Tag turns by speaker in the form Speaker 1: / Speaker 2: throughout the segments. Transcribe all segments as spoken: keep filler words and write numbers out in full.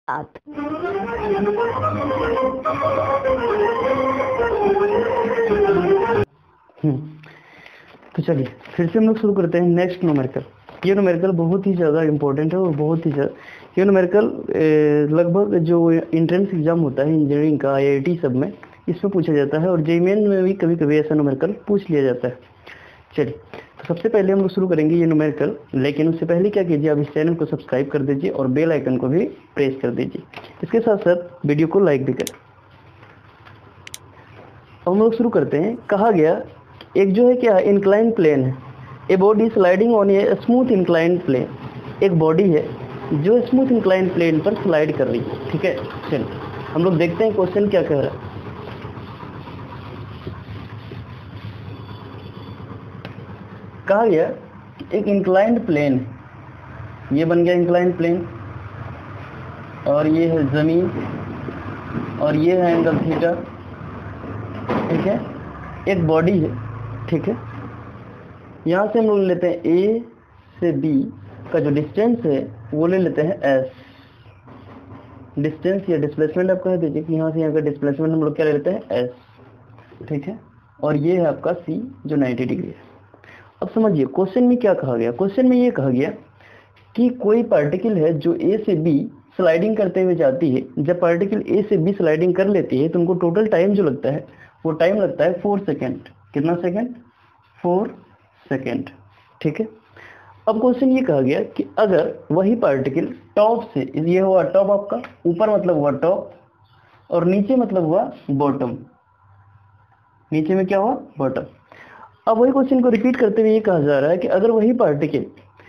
Speaker 1: आप
Speaker 2: तो चलिए फिर से हम लोग शुरू करते हैं नेक्स्ट न्यूमेरिकल। ये न्यूमेरिकल बहुत ही ज़्यादा इम्पोर्टेंट है और बहुत ही ज़्यादा ये न्यूमेरिकल लगभग जो एंट्रेंस एग्जाम होता है इंजीनियरिंग का आई आई टी सब में इसमें पूछा जाता है और जे ई एन में भी कभी कभी ऐसा न्यूमेरिकल पूछ लिया जाता है। चलिए तो सबसे पहले हम लोग शुरू करेंगे ये न्यूमेरिकल, लेकिन उससे पहले क्या कीजिए आप इस चैनल को सब्सक्राइब कर दीजिए और बेल आइकन को भी प्रेस कर दीजिए। इसके साथ साथ वीडियो को लाइक भी करें। अब हम लोग शुरू करते हैं। कहा गया एक जो है क्या इंक्लाइन प्लेन है, a body sliding on a smooth incline plane. एक बॉडी है जो स्मूथ इंक्लाइन प्लेन पर स्लाइड कर रही है। ठीक है, चलिए हम लोग देखते हैं क्वेश्चन क्या कह रहा है। कहा गया एक इंक्लाइंड प्लेन, ये बन गया इंक्लाइंड प्लेन और ये है जमीन और ये है एंगल थीटा। ठीक है, एक बॉडी है। ठीक है, यहाँ से हम लोग लेते हैं ए से बी का जो डिस्टेंस है वो ले लेते हैं एस। डिस्टेंस या डिस्प्लेसमेंट आप कह दीजिए कि यहाँ से यहाँ का डिस्प्लेसमेंट हम लोग क्या ले लेते हैं एस। ठीक है, और ये है आपका सी जो नाइन्टी डिग्री है। अब समझिए क्वेश्चन में क्या कहा गया। क्वेश्चन में ये कहा गया कि कोई पार्टिकल है जो ए से बी स्लाइडिंग करते हुए जाती है। जब पार्टिकल ए से बी स्लाइडिंग कर लेती है तो उनको टोटल टाइम जो लगता है वो टाइम लगता है फोर सेकेंड। कितना सेकेंड? Four second. ठीक है, अब क्वेश्चन ये कहा गया कि अगर वही पार्टिकल टॉप से, ये हुआ टॉप आपका, ऊपर मतलब हुआ टॉप और नीचे मतलब हुआ बॉटम। नीचे में क्या हुआ? बॉटम। अब वही क्वेश्चन को रिपीट करते हुए ये कहा जा रहा है कि अगर वही पार्टिकल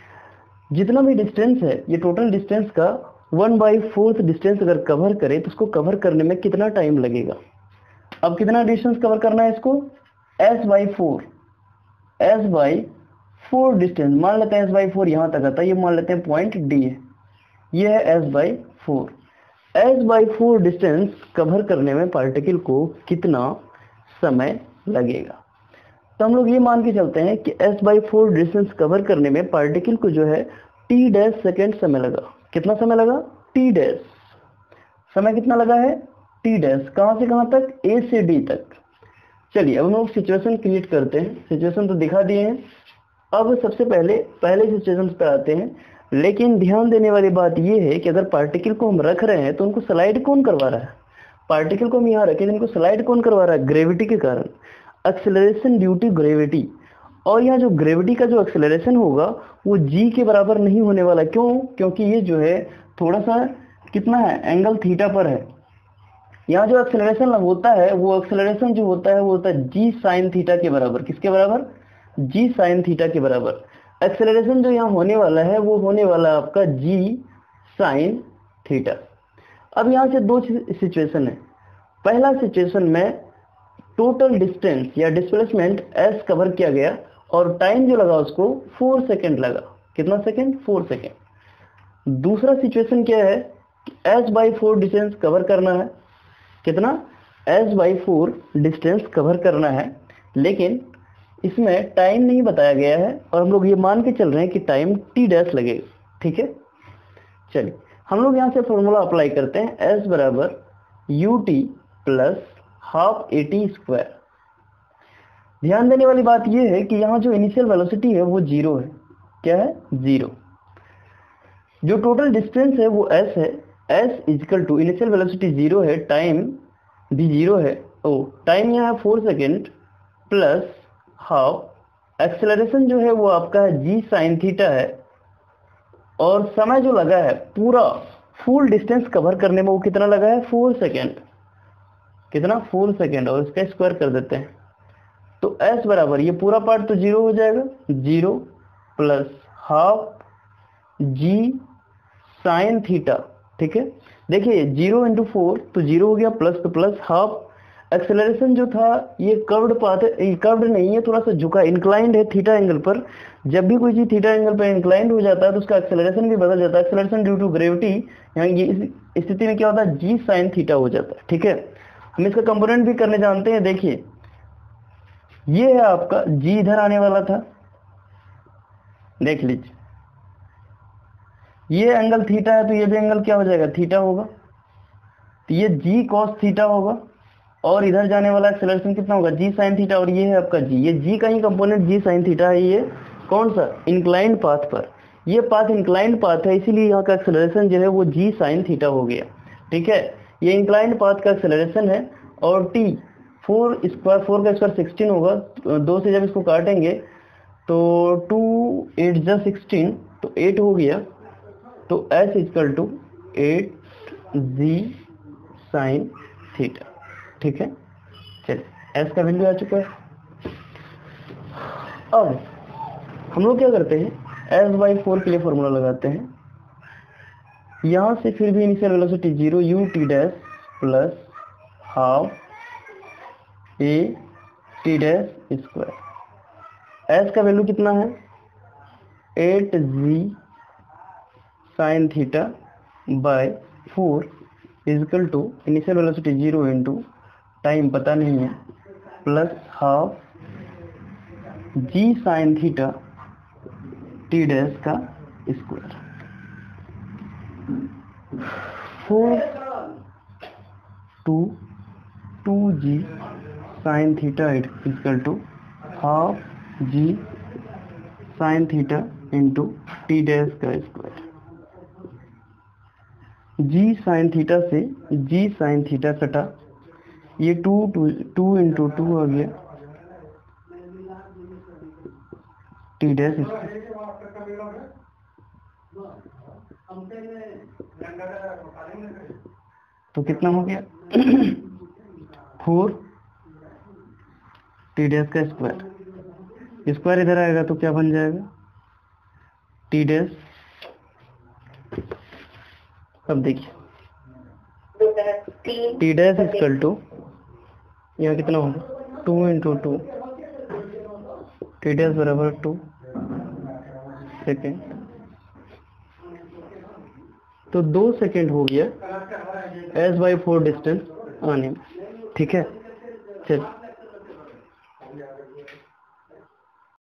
Speaker 2: जितना भी डिस्टेंस है, ये टोटल डिस्टेंस का वन बाई फोर्थ डिस्टेंस अगर कवर करे तो उसको कवर करने में कितना टाइम लगेगा। अब कितना डिस्टेंस कवर करना है इसको? S by four. S by four distance मान लेते हैं। एस बाई फोर यहाँ तक आता है, ये मान लेते हैं पॉइंट डी है, ये है S by four. S by four distance cover करने में पार्टिकल को कितना समय लगेगा। तो हम लोग ये मान के चलते हैं कि s by four distance cover करने में पार्टिकल को जो है t डैश सेकेंड समय लगा। कितना समय लगा? t dash. समय कितना लगा है? t dash. कहाँ से कहाँ तक? a से d तक। चलिए अब हम लोग सिचुएशन क्रिएट करते हैं। सिचुएशन तो दिखा दिए हैं। अब सबसे पहले पहले सिचुएशन पर आते हैं, लेकिन ध्यान देने वाली बात यह है कि अगर पार्टिकल को हम रख रहे हैं तो उनको स्लाइड कौन करवा रहा है? पार्टिकल को हम यहाँ रखें तो इनको स्लाइड कौन करवा रहा है? ग्रेविटी के कारण, एक्सेलरेशन ड्यू टू ग्रेविटी। और यहाँ जो ग्रेविटी का जो एक्सेलरेशन होगा वो जी के बराबर नहीं होने वाला। क्यों? क्योंकि ये जो है थोड़ा सा कितना है? एंगल थीटा पर है। यहाँ जो एक्सेलरेशन होता है वो एक्सेलरेशन जो होता है वो होता है जी साइन थीटा के बराबर। किसके बराबर? जी साइन थीटा के बराबर। एक्सेलरेशन जो यहाँ होने वाला है वो होने वाला है आपका जी साइन थीटा। अब यहाँ से दो सिचुएशन है। पहला सिचुएशन में टोटल डिस्टेंस या डिस्प्लेसमेंट s कवर किया गया और टाइम जो लगा उसको फोर सेकेंड लगा। कितना सेकेंड? Four second. दूसरा सिचुएशन क्या है कि s by four distance cover करना है। कितना? s by four distance cover करना है, लेकिन इसमें टाइम नहीं बताया गया है और हम लोग ये मान के चल रहे हैं कि टाइम t डैश लगेगा। ठीक है, चलिए हम लोग यहाँ से फॉर्मूला अप्लाई करते हैं। s बराबर U T plus half A T square. ध्यान देने वाली बात यह है कि यहाँ जो इनिशियल वेलोसिटी है वो जीरो है। क्या है? जीरो। जो टोटल डिस्टेंस है वो s है। s equal to initial velocity zero है, टाइम भी जीरो है। ओ टाइम यहाँ है four second plus half. Acceleration जो है वो आपका है जी साइन थीटा है और समय जो लगा है पूरा फुल डिस्टेंस कवर करने में वो कितना लगा है? Four second. कितना? Four second. और इसका स्क्वायर कर देते हैं तो s बराबर ये पूरा पार्ट तो जीरो हो जाएगा, zero plus half G sine theta. ठीक है, देखिए जीरो इंटू फोर तो जीरो हो गया, प्लस तो प्लस हाफ। एक्सेलरेशन जो था ये कर्व्ड पाथ है, कर्व्ड नहीं है, थोड़ा सा झुका, इंक्लाइंड है थीटा एंगल पर। जब भी कोई चीज थीटा एंगल पर इंक्लाइंड हो जाता है तो उसका एक्सेलरेशन भी बदल जाता है। एक्सेलरेशन ड्यू टू ग्रेविटी यहाँ ये इस स्थिति में क्या होता है? जी साइन थीटा हो जाता है। ठीक है, हम इसका कंपोनेंट भी करने जानते हैं। देखिए ये है आपका जी, इधर आने वाला था, देख लीजिए ये एंगल थीटा है तो ये भी एंगल क्या हो जाएगा, थीटा होगा। तो ये जी कॉस थीटा होगा और इधर जाने वाला एक्सेलरेशन कितना होगा, जी साइन थीटा। और ये है आपका जी, ये जी का ही कंपोनेंट जी साइन थीटा है। ये कौन सा, इंक्लाइंड पाथ पर। ये पाथ इंक्लाइंड पाथ है, इसीलिए यहाँ का एक्सेलरेशन जो है वो जी साइन थीटा हो गया। ठीक है, ये इंक्लाइंड पाथ का एक्सेलरेशन है। और टी फोर स्क्वायर, फोर का स्क्वायर सिक्सटीन होगा, दो से जब इसको काटेंगे तो टू एट जा सिक्सटीन, तो एट हो गया। तो H equal to eight G sine theta. ठीक है, चलिए एस का वैल्यू आ चुका है। अब हम लोग क्या करते हैं, एस बाई फोर के लिए फॉर्मूला लगाते हैं। यहाँ से फिर भी initial velocity zero, U T dash plus half A T dash square. S का वैल्यू कितना है, eight G sine theta by four equal to initial velocity zero into time पता नहीं है plus half G sine theta T dash का square. Four two two G sine theta equal to half G sine theta into T dash का square. G sine theta से G sine theta कटा, ये two two two into two आ गया T dash. तो कितना हो गया फोर टी डैश का स्क्वायर, स्क्वायर इधर आएगा तो क्या बन जाएगा टी डैश। अब देखिए टी डैश इक्वल टू यहाँ कितना होगा two into two, T dash बराबर टू सेकेंड। तो दो सेकेंड हो गया एस बाई फोर डिस्टेंस आने में। ठीक है, चल